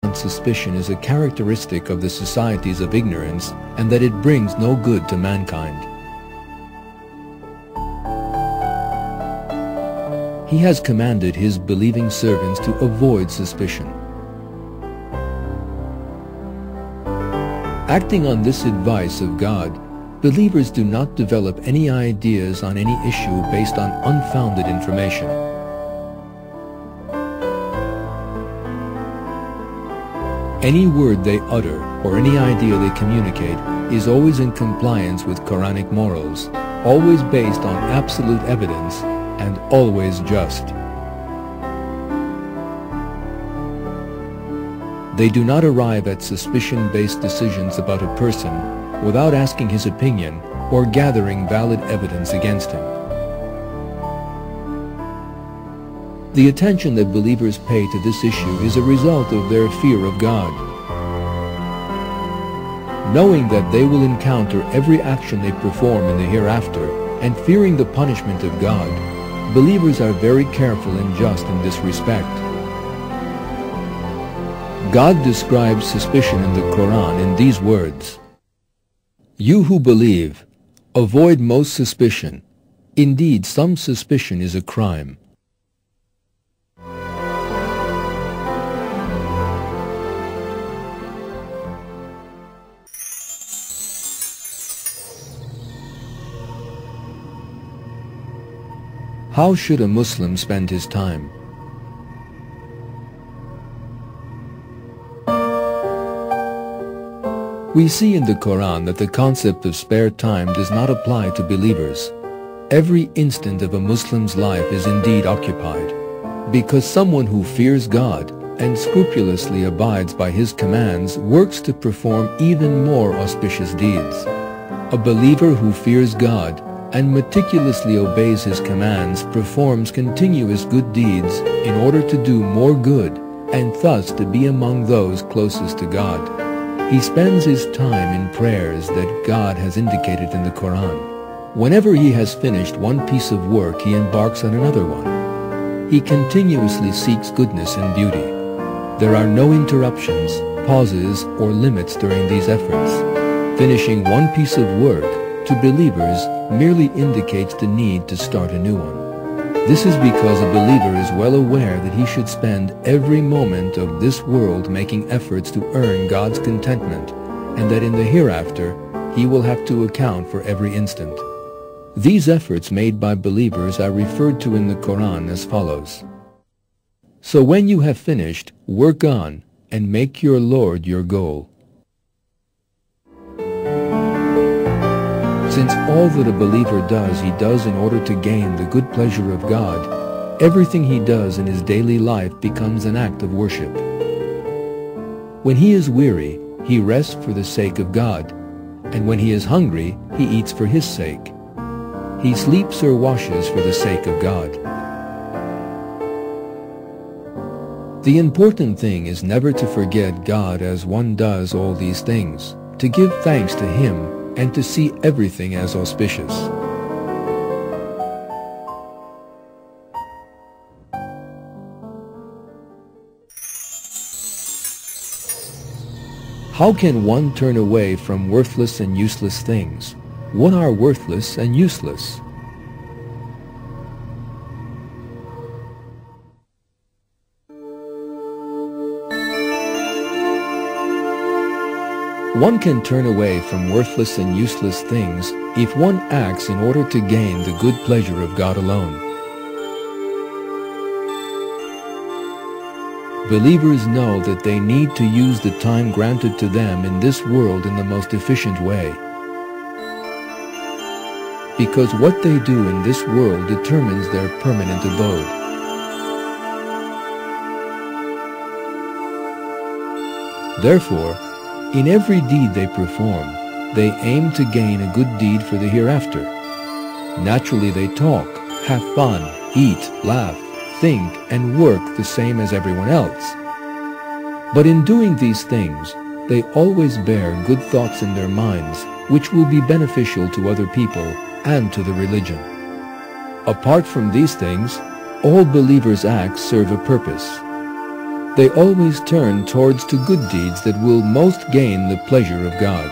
suspicion is a characteristic of the societies of ignorance and that it brings no good to mankind. He has commanded his believing servants to avoid suspicion. Acting on this advice of God, believers do not develop any ideas on any issue based on unfounded information. Any word they utter or any idea they communicate is always in compliance with Quranic morals, always based on absolute evidence, and always just. They do not arrive at suspicion-based decisions about a person without asking his opinion or gathering valid evidence against him. The attention that believers pay to this issue is a result of their fear of God. Knowing that they will encounter every action they perform in the hereafter and fearing the punishment of God, believers are very careful and just in this respect. God describes suspicion in the Quran in these words: "You who believe, avoid most suspicion. Indeed, some suspicion is a crime." How should a Muslim spend his time? We see in the Quran that the concept of spare time does not apply to believers. Every instant of a Muslim's life is indeed occupied, because someone who fears God and scrupulously abides by His commands works to perform even more auspicious deeds. A believer who fears God and meticulously obeys His commands performs continuous good deeds in order to do more good and thus to be among those closest to God. He spends his time in prayers that God has indicated in the Quran. Whenever he has finished one piece of work, he embarks on another one. He continuously seeks goodness and beauty. There are no interruptions, pauses, or limits during these efforts. Finishing one piece of work, to believers, merely indicates the need to start a new one. This is because a believer is well aware that he should spend every moment of this world making efforts to earn God's contentment, and that in the hereafter he will have to account for every instant. These efforts made by believers are referred to in the Quran as follows: "So when you have finished, work on and make your Lord your goal." Since all that a believer does, he does in order to gain the good pleasure of God, everything he does in his daily life becomes an act of worship. When he is weary, he rests for the sake of God, and when he is hungry, he eats for His sake. He sleeps or washes for the sake of God. The important thing is never to forget God as one does all these things, to give thanks to Him, and to see everything as auspicious. How can one turn away from worthless and useless things? What are worthless and useless? One can turn away from worthless and useless things if one acts in order to gain the good pleasure of God alone. Believers know that they need to use the time granted to them in this world in the most efficient way, because what they do in this world determines their permanent abode. Therefore, in every deed they perform, they aim to gain a good deed for the hereafter. Naturally they talk, have fun, eat, laugh, think, and work the same as everyone else. But in doing these things, they always bear good thoughts in their minds, which will be beneficial to other people and to the religion. Apart from these things, all believers' acts serve a purpose. They always turn towards to good deeds that will most gain the pleasure of God.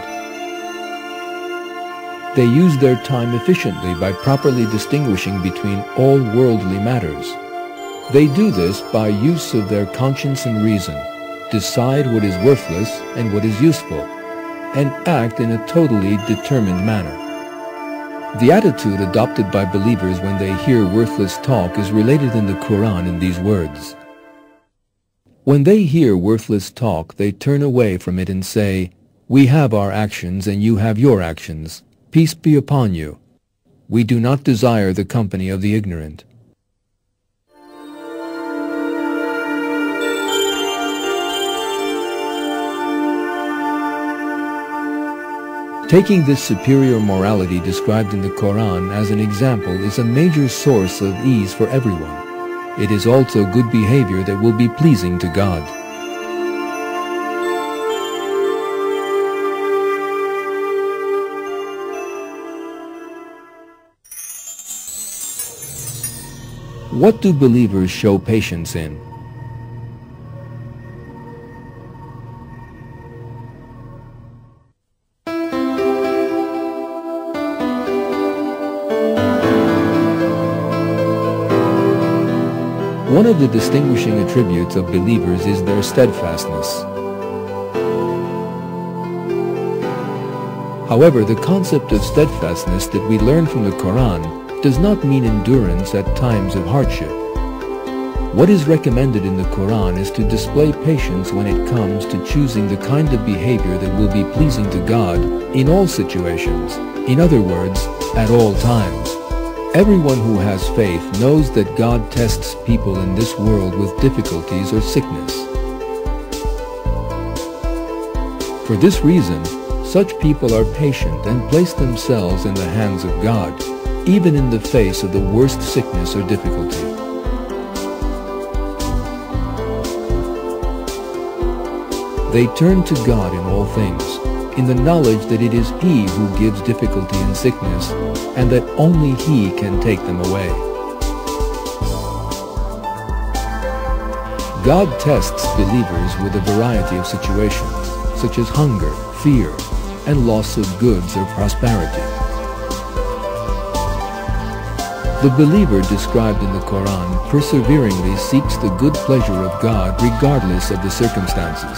They use their time efficiently by properly distinguishing between all worldly matters. They do this by use of their conscience and reason, decide what is worthless and what is useful, and act in a totally determined manner. The attitude adopted by believers when they hear worthless talk is related in the Quran in these words. When they hear worthless talk, they turn away from it and say, "We have our actions and you have your actions. Peace be upon you. We do not desire the company of the ignorant." Taking this superior morality described in the Quran as an example is a major source of ease for everyone. It is also good behavior that will be pleasing to God. What do believers show patience in? One of the distinguishing attributes of believers is their steadfastness. However, the concept of steadfastness that we learn from the Quran does not mean endurance at times of hardship. What is recommended in the Quran is to display patience when it comes to choosing the kind of behavior that will be pleasing to God in all situations, in other words, at all times. Everyone who has faith knows that God tests people in this world with difficulties or sickness. For this reason, such people are patient and place themselves in the hands of God, even in the face of the worst sickness or difficulty. They turn to God in all things, in the knowledge that it is He who gives difficulty and sickness, and that only He can take them away. God tests believers with a variety of situations, such as hunger, fear, and loss of goods or prosperity. The believer described in the Quran perseveringly seeks the good pleasure of God regardless of the circumstances.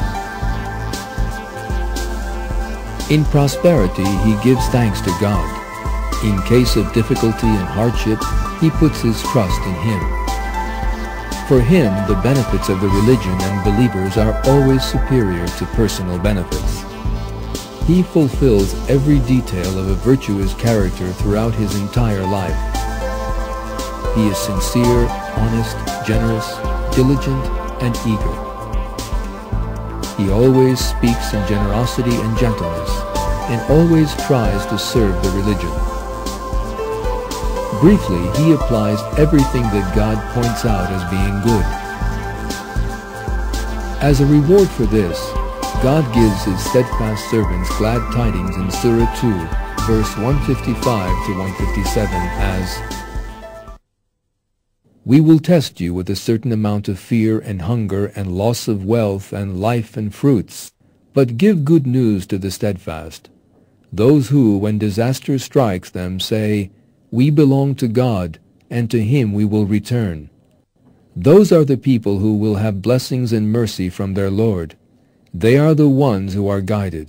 In prosperity, he gives thanks to God. In case of difficulty and hardship, he puts his trust in Him. For him, the benefits of the religion and believers are always superior to personal benefits. He fulfills every detail of a virtuous character throughout his entire life. He is sincere, honest, generous, diligent, and eager. He always speaks in generosity and gentleness, and always tries to serve the religion. Briefly, he applies everything that God points out as being good. As a reward for this, God gives His steadfast servants glad tidings in Surah 2, verse 155 to 157 as, "We will test you with a certain amount of fear and hunger and loss of wealth and life and fruits, but give good news to the steadfast. Those who, when disaster strikes them, say, 'We belong to God, and to Him we will return.' Those are the people who will have blessings and mercy from their Lord. They are the ones who are guided."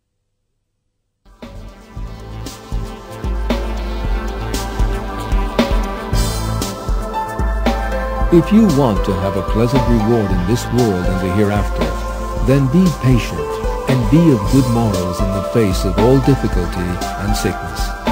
If you want to have a pleasant reward in this world and the hereafter, then be patient and be of good morals in the face of all difficulty and sickness.